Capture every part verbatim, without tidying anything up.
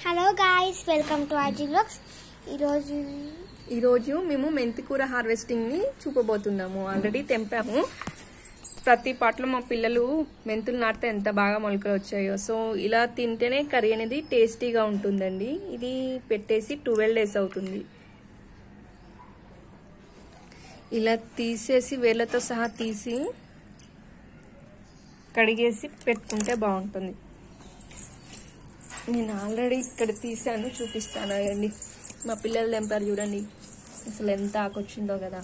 Hello guys, welcome to RG vlogs. ఈరోజు ఈరోజు మేము మెంతికూర హార్వెస్టింగ్ ని చూపబోతున్నాము. ఆల్రెడీ తెంపాము. ప్రతి పాటలో మా పిల్లలు మెంతులు నాటితే ఎంత బాగా మొలకలు వచ్చాయో. సో ఇలా తింటేనే కర్రీ అనేది టేస్టీగా ఉంటుందండి. ఇది పెట్టేసి ట్వెల్వ్ డేస్ అవుతుంది. ఇలా తీసేసి వేళ్ళతో సహా తీసి కడిగేసి పెట్టుకుంటే బాగుంటుంది. నేను ఆల్రెడీ ఇక్కడ తీసాను, చూపిస్తాను అండి. మా పిల్లలు తెంపారు చూడండి, అసలు ఎంత ఆకొచ్చిందో కదా.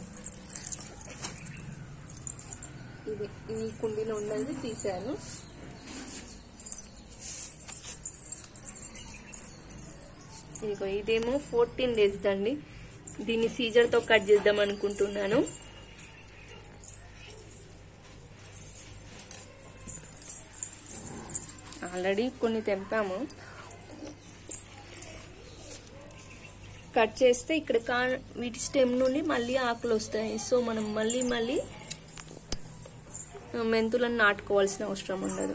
ఇది ఈ కుండీలో ఉన్నది తీసాను. ఇదిగో ఇదేమో ఫోర్టీన్ డేస్ దండి. దీన్ని సీజర్తో కట్ చేద్దాం అనుకుంటున్నాను. ఆల్రెడీ కొన్ని తెంపాము. కట్ చేస్తే ఇక్కడ కా వీటి స్టెమ్ నుండి మళ్ళీ ఆకులు వస్తాయి. సో మనం మళ్ళీ మళ్ళీ మెంతులను నాటుకోవాల్సిన అవసరం ఉండదు.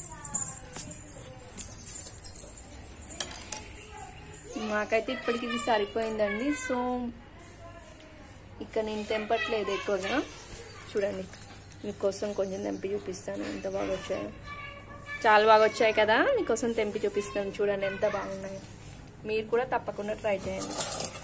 మాకైతే ఇప్పటికి ఇది సరిపోయిందండి. సో ఇక్కడ నేను తెంపట్లేదు ఎక్కువగా. చూడండి, మీకోసం కొంచెం తెంపి చూపిస్తాను ఎంత బాగా వచ్చాయో. చాలా బాగా వచ్చాయి కదా, మీకోసం తెంపి చూపిస్తాను. చూడండి ఎంత బాగున్నాయో. మీరు కూడా తప్పకుండా ట్రై చేయండి.